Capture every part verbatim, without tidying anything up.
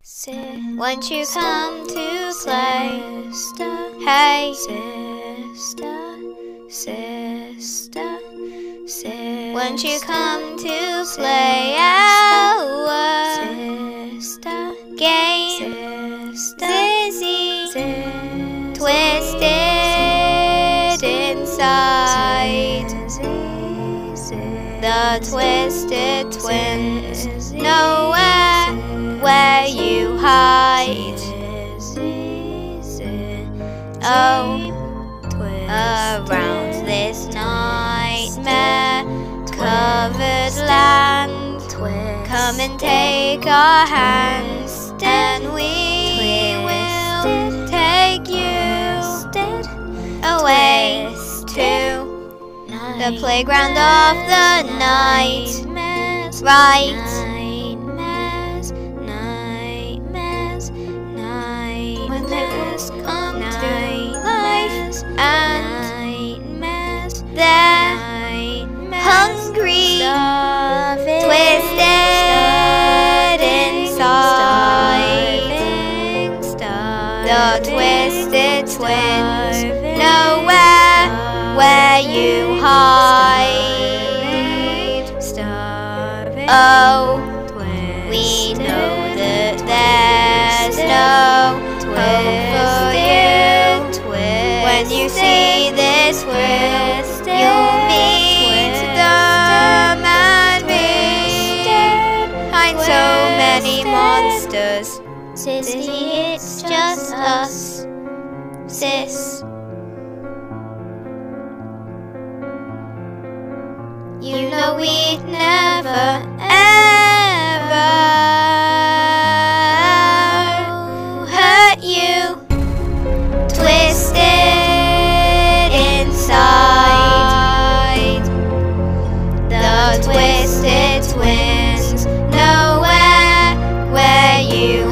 Won't you come to play? Hey, sister, sister, sister. Won't you come to play our sister game? Sister, twisted inside. The twisted twins, nowhere where you hide. Oh, around this nightmare covered land, come and take our hands, and we will take you away to the playground of the night. Right, when nightmares come to life and they're hungry, twisted inside. The twisted twins, nowhere where you hide. Oh, we know that there's no hope for you. When you see this twist, you'll meet them and me. Find so many monsters. Sissy, it's just us. Sis, you know we'd never, ever hurt you. Twisted inside. The twisted twins, nowhere where you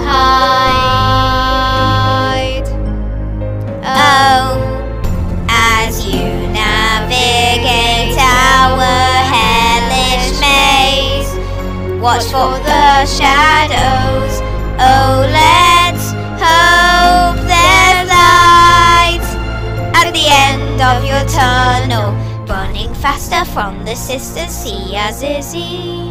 hide. Oh, as you navigate our hellish maze, watch for the shadows. Oh, let's hope there's light at the end of your tunnel, burning faster from the sisters. See as Izzy.